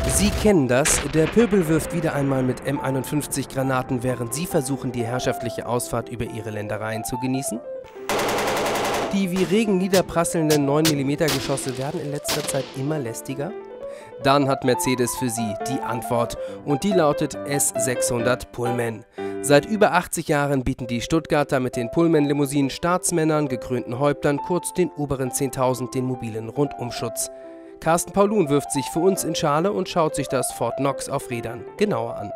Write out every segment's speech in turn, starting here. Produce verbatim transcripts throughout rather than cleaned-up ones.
Sie kennen das, der Pöbel wirft wieder einmal mit M einundfünfzig Granaten, während Sie versuchen, die herrschaftliche Ausfahrt über Ihre Ländereien zu genießen? Die wie Regen niederprasselnden neun Millimeter Geschosse werden in letzter Zeit immer lästiger? Dann hat Mercedes für Sie die Antwort und die lautet S sechshundert Pullman. Seit über achtzig Jahren bieten die Stuttgarter mit den Pullman-Limousinen Staatsmännern, gekrönten Häuptern, kurz den oberen zehntausend, den mobilen Rundumschutz. Carsten Paulun wirft sich für uns in Schale und schaut sich das Ford Knox auf Rädern genauer an.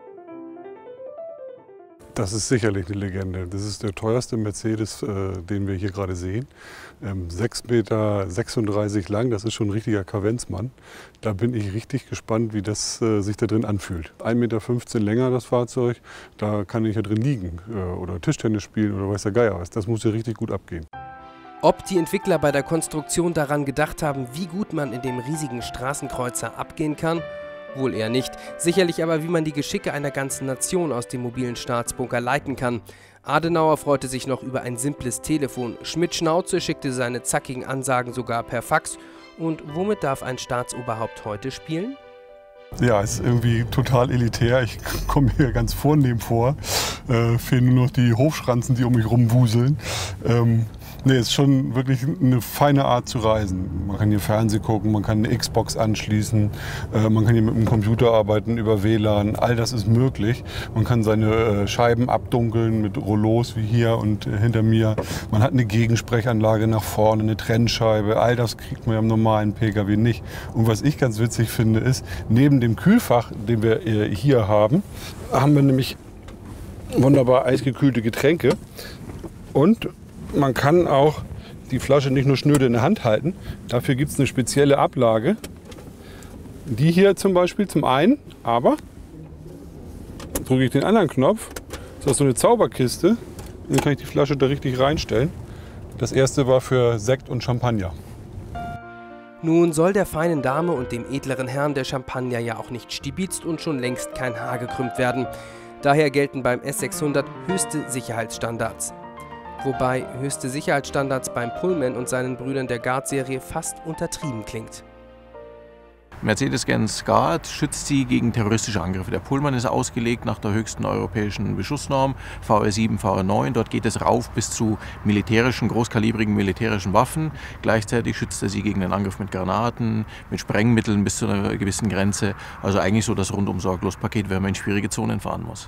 Das ist sicherlich eine Legende. Das ist der teuerste Mercedes, äh, den wir hier gerade sehen. Ähm, sechs Meter sechsunddreißig lang, das ist schon ein richtiger Kavenzmann. Da bin ich richtig gespannt, wie das äh, sich da drin anfühlt. ein Meter fünfzehn länger das Fahrzeug, da kann ich ja drin liegen äh, oder Tischtennis spielen oder weiß der Geier was. Das muss ja richtig gut abgehen. Ob die Entwickler bei der Konstruktion daran gedacht haben, wie gut man in dem riesigen Straßenkreuzer abgehen kann? Wohl eher nicht. Sicherlich aber, wie man die Geschicke einer ganzen Nation aus dem mobilen Staatsbunker leiten kann. Adenauer freute sich noch über ein simples Telefon. Schmidt-Schnauze schickte seine zackigen Ansagen sogar per Fax. Und womit darf ein Staatsoberhaupt heute spielen? Ja, ist irgendwie total elitär. Ich komme hier ganz vornehm vor. Äh, fehlen nur noch die Hofschranzen, die um mich rumwuseln. Ähm, nee, ist schon wirklich eine feine Art zu reisen. Man kann hier Fernsehen gucken, man kann eine Xbox anschließen, äh, man kann hier mit dem Computer arbeiten über W L A N. All das ist möglich. Man kann seine äh, Scheiben abdunkeln mit Rollos wie hier und äh, hinter mir. Man hat eine Gegensprechanlage nach vorne, eine Trennscheibe. All das kriegt man ja im normalen Pkw nicht. Und was ich ganz witzig finde, ist, neben dem Kühlfach, den wir hier haben, haben wir nämlich wunderbar eisgekühlte Getränke. Und man kann auch die Flasche nicht nur schnöde in der Hand halten. Dafür gibt es eine spezielle Ablage. Die hier zum Beispiel zum einen, aber drücke ich den anderen Knopf, ist das so eine Zauberkiste. Dann kann ich die Flasche da richtig reinstellen. Das erste war für Sekt und Champagner. Nun soll der feinen Dame und dem edleren Herrn der Champagner ja auch nicht stibitzt und schon längst kein Haar gekrümmt werden. Daher gelten beim S sechshundert höchste Sicherheitsstandards. Wobei höchste Sicherheitsstandards beim Pullman und seinen Brüdern der Guard-Serie fast untertrieben klingt. Mercedes-Benz Guard schützt sie gegen terroristische Angriffe. Der Pullman ist ausgelegt nach der höchsten europäischen Beschussnorm, V R sieben, V R neun. Dort geht es rauf bis zu militärischen, großkalibrigen militärischen Waffen. Gleichzeitig schützt er sie gegen den Angriff mit Granaten, mit Sprengmitteln bis zu einer gewissen Grenze. Also eigentlich so das Rundum-Sorglos-Paket, wenn man in schwierige Zonen fahren muss.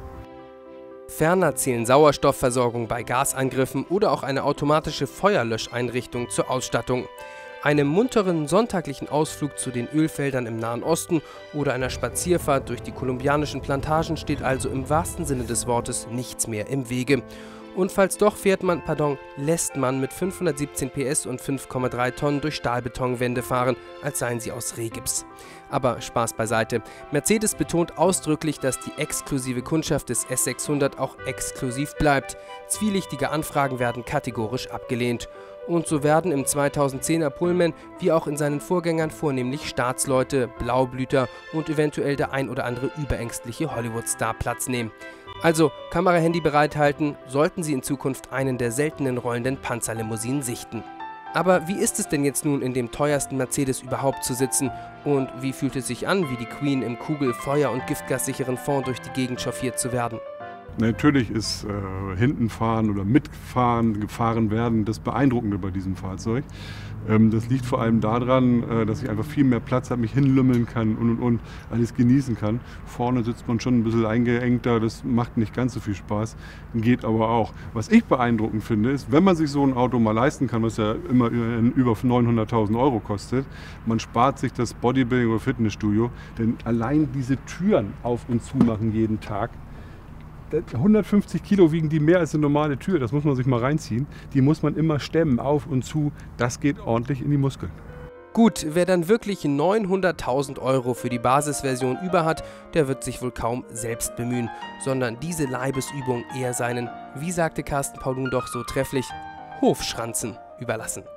Ferner zählen Sauerstoffversorgung bei Gasangriffen oder auch eine automatische Feuerlöscheinrichtung zur Ausstattung. Einem munteren sonntaglichen Ausflug zu den Ölfeldern im Nahen Osten oder einer Spazierfahrt durch die kolumbianischen Plantagen steht also im wahrsten Sinne des Wortes nichts mehr im Wege. Und falls doch, fährt man, pardon, lässt man mit fünfhundertsiebzehn P S und fünf Komma drei Tonnen durch Stahlbetonwände fahren, als seien sie aus Rehgips. Aber Spaß beiseite. Mercedes betont ausdrücklich, dass die exklusive Kundschaft des S sechshundert auch exklusiv bleibt. Zwielichtige Anfragen werden kategorisch abgelehnt. Und so werden im zweitausendzehner Pullman wie auch in seinen Vorgängern vornehmlich Staatsleute, Blaublüter und eventuell der ein oder andere überängstliche Hollywood-Star Platz nehmen. Also Kamerahandy bereithalten, sollten Sie in Zukunft einen der seltenen rollenden Panzerlimousinen sichten. Aber wie ist es denn jetzt nun, in dem teuersten Mercedes überhaupt zu sitzen? Und wie fühlt es sich an, wie die Queen im Kugel-, Feuer- und giftgassicheren Fond durch die Gegend chauffiert zu werden? Natürlich ist äh, hinten fahren oder mitfahren, gefahren werden, das Beeindruckende bei diesem Fahrzeug. Ähm, das liegt vor allem daran, äh, dass ich einfach viel mehr Platz habe, mich hinlümmeln kann und und und alles genießen kann. Vorne sitzt man schon ein bisschen eingeengter, das macht nicht ganz so viel Spaß, geht aber auch. Was ich beeindruckend finde, ist, wenn man sich so ein Auto mal leisten kann, was ja immer über neunhunderttausend Euro kostet, man spart sich das Bodybuilding oder Fitnessstudio, denn allein diese Türen auf und zu machen jeden Tag, hundertfünfzig Kilo wiegen die mehr als eine normale Tür, das muss man sich mal reinziehen. Die muss man immer stemmen, auf und zu, das geht ordentlich in die Muskeln. Gut, wer dann wirklich neunhunderttausend Euro für die Basisversion über hat, der wird sich wohl kaum selbst bemühen, sondern diese Leibesübung eher seinen, wie sagte Carsten Paulun doch so trefflich, Hofschranzen überlassen.